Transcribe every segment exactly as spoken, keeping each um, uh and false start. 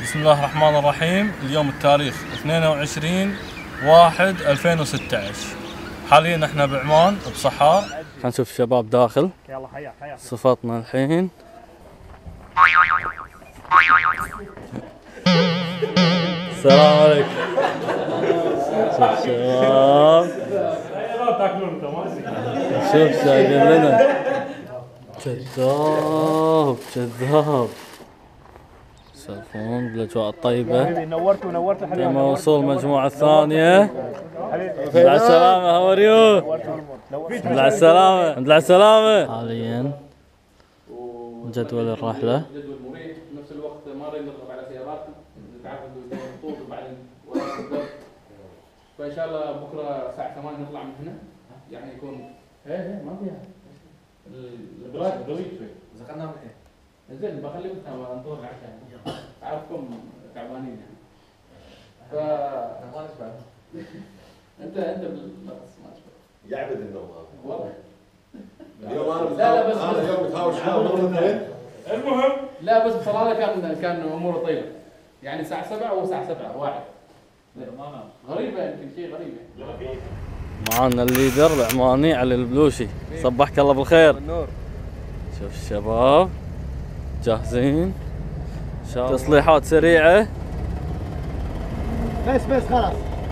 بسم الله الرحمن الرحيم. اليوم التاريخ اثنين وعشرين واحد ألفين وستة عشر. حاليا احنا بعمان بصحار. خلينا نشوف الشباب داخل. يلا حيا حيا. صفاتنا الحين. السلام عليكم. شوف شباب. شوف شايفين لنا. كذاب كذاب. يسولفون بالاجواء الطيبة. نورتوا نورتوا حبيبي. لما وصول المجموعة الثانية. مع السلامة. هاو ار يو؟ مع السلامة. مع السلامة. حاليا جدول الرحلة. جدول مريح بنفس الوقت ما نريد نرغب على سياراتنا نتعرف الخطوط وبعدين فان شاء الله بكره الساعه ثمانية نطلع من هنا يعني يكون ايه ايه ما فيها البلاد قوي شوي. دخلنا من ايه؟ زين بخليكم ننطر العشاء اعرفكم تعبانين يعني. ف ما نشبع. انت انت بالنقص ما تشبع. يعبد النوم والله. اليوم انا لا لا بس انا اليوم متهاوش معه. المهم لا بس بصراحه كان كان اموره طيبه يعني الساعه سبعة والساعه سبعة واحد غريبه يمكن شيء غريب يعني. معانا الليدر العماني علي البلوشي. صبحك الله بالخير. شوف الشباب جاهزين. تصليحات سريعة. بس بس خلاص.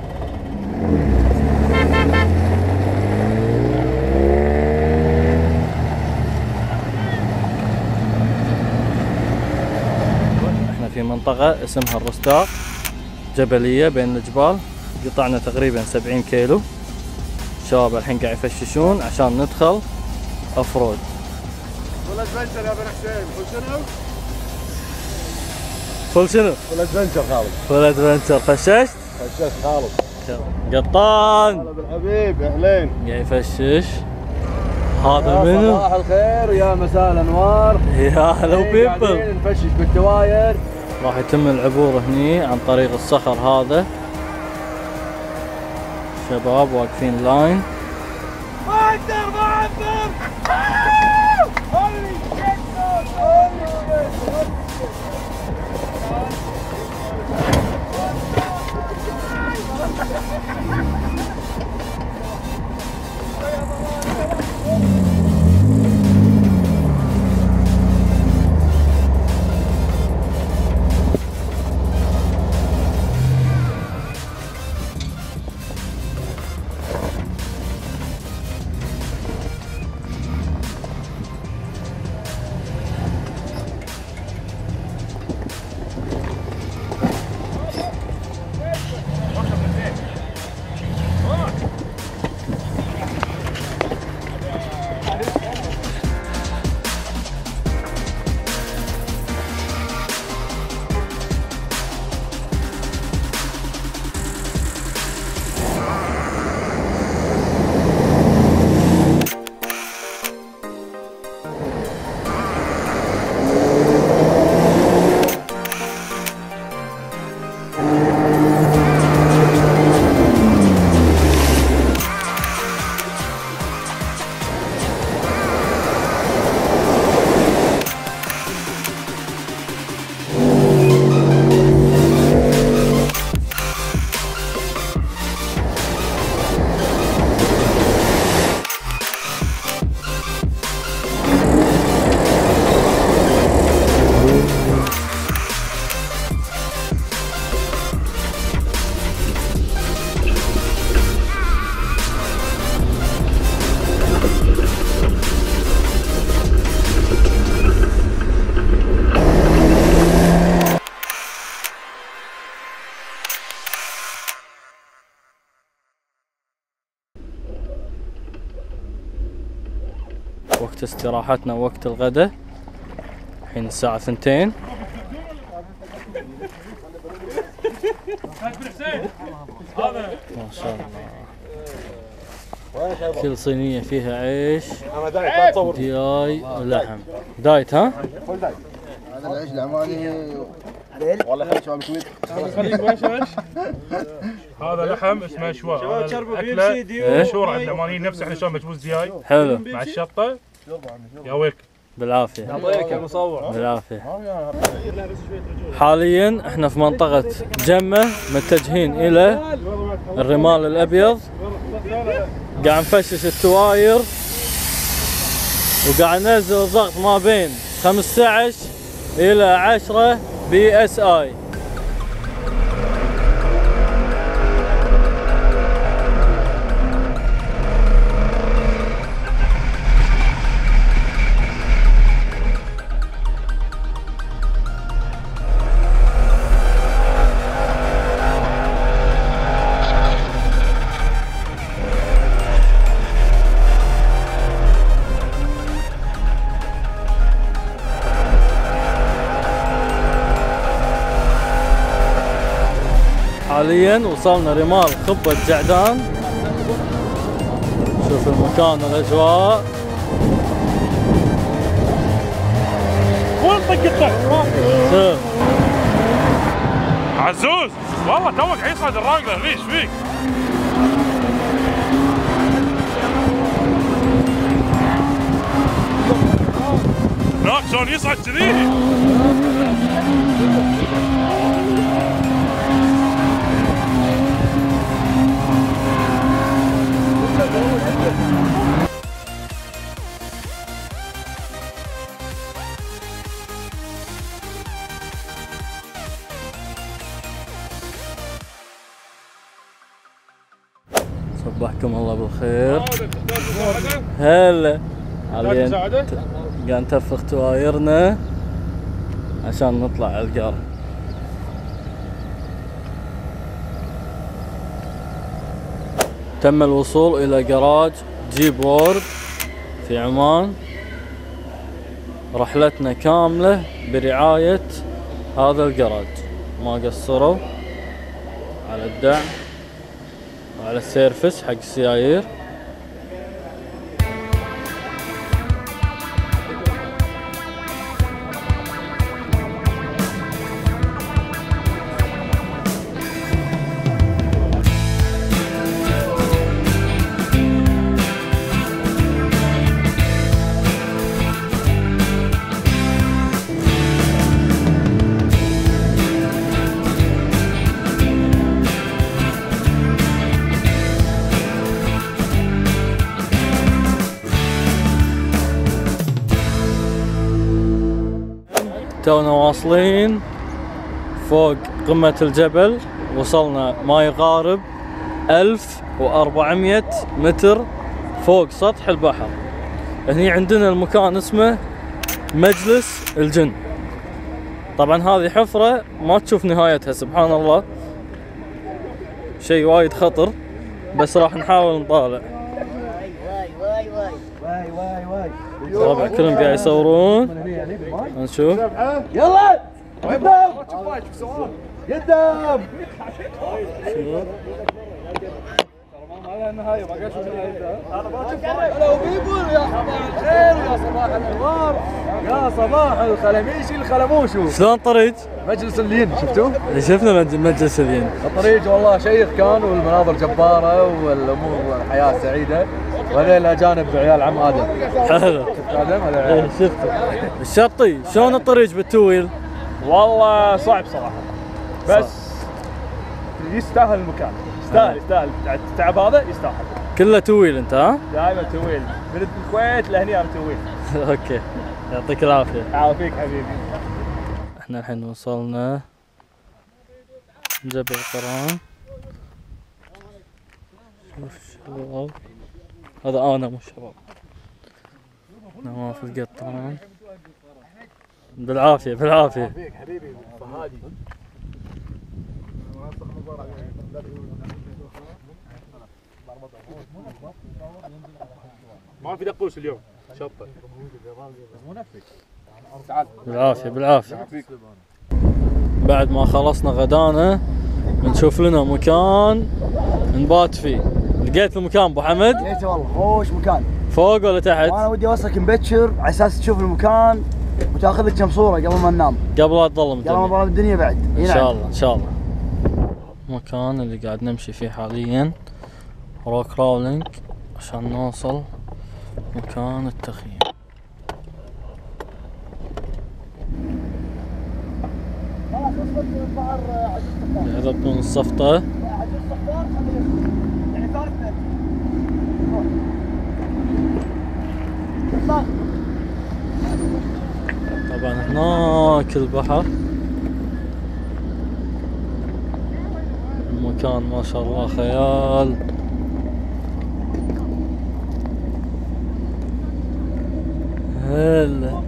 احنا في منطقة اسمها الرستاق، جبلية بين الجبال. قطعنا تقريبا سبعين كيلو. الشباب الحين قاعد يفششون عشان ندخل افرود. فول ادفنشر يا بن حسين. فول شنو؟ فول شنو؟ فول ادفنشر خالد. فول ادفنشر. فششت؟ فششت خالد. قطان هلا بالحبيب اهلين. قاعد يفشش. هذا منو؟ صباح الخير ويا مساء الانوار. يا هلا وبيبل. نفشش بالتواير. راح يتم العبور هني عن طريق الصخر هذا. شباب واقفين لاين. ما اقدر ما اقدر. وقت استراحتنا وقت الغداء. الحين الساعة ثنتين. ما شاء الله. كل صينية فيها عيش دياي ولحم. دايت ها؟ هذا العيش العماني والله خلي شباب كويت. خليك وش وش؟ هذا لحم اسمه شواء. أكلة مشهورة عند العمانيين نفسه احنا شلون مجبوس دياي. حلو. مع الشطة. يا ويلك. بالعافية. يعطيك يا مصور. بالعافية. حاليا احنا في منطقة جمة متجهين الى الرمال الابيض، قاعد نفشش التواير وقاعد ننزل الضغط ما بين خمسة عشر الى عشرة بي اس اي. حاليا وصلنا رمال خبة جعدان. شوف المكان والاجواء. وين طقتك؟ شوف عزوز والله توك يصعد الراقله ليش فيك؟ هناك شلون يصعد كذي؟ صبحكم الله بالخير. هلا حاليا قاعد نتفخ توايرنا عشان نطلع على القار. تم الوصول الى جراج جيب وورد في عمان. رحلتنا كاملة برعاية هذا الجراج، ما قصروا على الدعم وعلى السيرفس حق السيايير. تونا واصلين فوق قمة الجبل، وصلنا ما يقارب ألف وأربعمية متر فوق سطح البحر. هني عندنا المكان اسمه مجلس الجن. طبعا هذه حفرة ما تشوف نهايتها، سبحان الله، شيء وايد خطر، بس راح نحاول نطالع. طبعا كلهم قاعد يصورون، نشوف. يلا قدام قدام. هلا وبيبول، يا صباح الخير يا صباح الانوار يا صباح الخلميشي الخلموشو. شلون طريق؟ مجلس اللين شفتوه؟ شفنا مجلس اللين. الطريق والله شيخ كان، والمناظر جباره والامور الحياه سعيده، وهذول الاجانب عيال عم ادم. حلو. شفت ادم هذا ايه عيال. شفته. الشطي شلون الطريق بالتويل؟ والله صعب صراحه، بس يستاهل المكان، يستاهل يستاهل التعب هذا يستاهل. كله تويل انت ها؟ دائما تويل من الكويت لهني انا تويل. اوكي يعطيك العافيه. يعافيك حبيبي. احنا الحين وصلنا جبل قران. شوف الشباب، هذا انا مو الشباب، نواف القطان. بالعافيه بالعافيه. حبيبي فهادي. ما في دقوس اليوم شطه. بالعافيه بالعافيه. بعد ما خلصنا غدانا بنشوف لنا مكان نبات فيه. لقيت المكان ابو حمد؟ لقيته والله، خوش مكان. فوق ولا تحت؟ وانا ودي اوصلك مبكر على اساس تشوف المكان وتاخذ لك كم صوره قبل ما ننام، قبل لا تظلم قبل ما الدنيا. تظلم الدنيا بعد. ان شاء الله ان شاء الله. المكان اللي قاعد نمشي فيه حاليا روك راولينج عشان نوصل مكان التخييم. يضبطون الصفطة. طبعا هناك البحر، المكان ما شاء الله خيال. هلا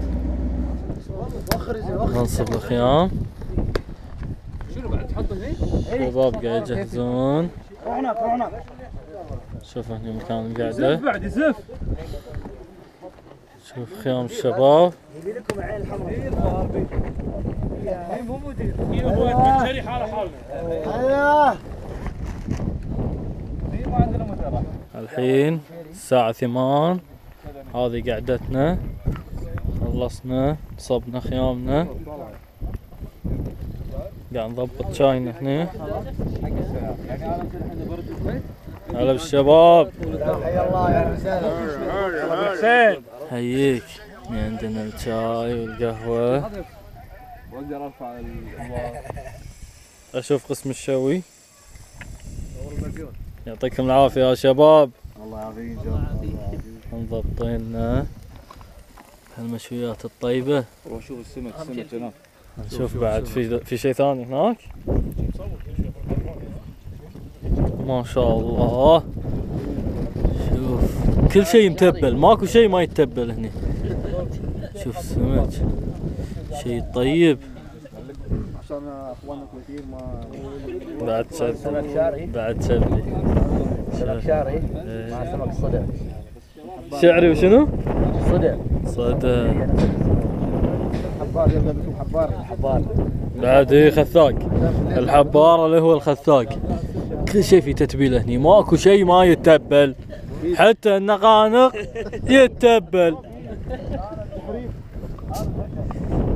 ننصب الخيام، شنو بعد تحطه هني؟ الشباب قاعد يجهزون. روح هناك روح هناك. شوف هني مكان القعدة، بعد يزف. شوف خيام الشباب. يبي لكم عين الحمراء. هي مو مدير. هي ابوي تشتري حاله حالنا. ايوه. هي ما عندنا مدير. الحين الساعة ثمان، هذه قعدتنا، خلصنا صبنا خيامنا، قاعد نضبط شاينا هنا. هلا بالشباب، حيا الله يا وسهلا. حسين. حييك. عندنا الشاي والقهوة. واقدر ارفع الانوار. اشوف قسم الشوي. يعطيكم العافية يا شباب. الله يعافيك. مضبطينا هالمشويات الطيبة. واشوف السمك السمك هناك. نشوف بعد في في شيء ثاني هناك. ما شاء الله، شوف كل شيء متبل، ماكو شيء ما يتبل هنا. شوف السمك شيء طيب. عشان اخواننا الكويتيين ما بعد سبي سمك شاري. بعد سبي سمك شاري مع سمك صدع. شعري وشنو؟ صدع. صدى. حبار يبدا بكم حبار. حبار. بعد ايه خثاق، الحبار اللي هو الخثاق. كل شيء في تتبيله هني، ماكو شيء ما يتبل، حتى النقانق يتبل.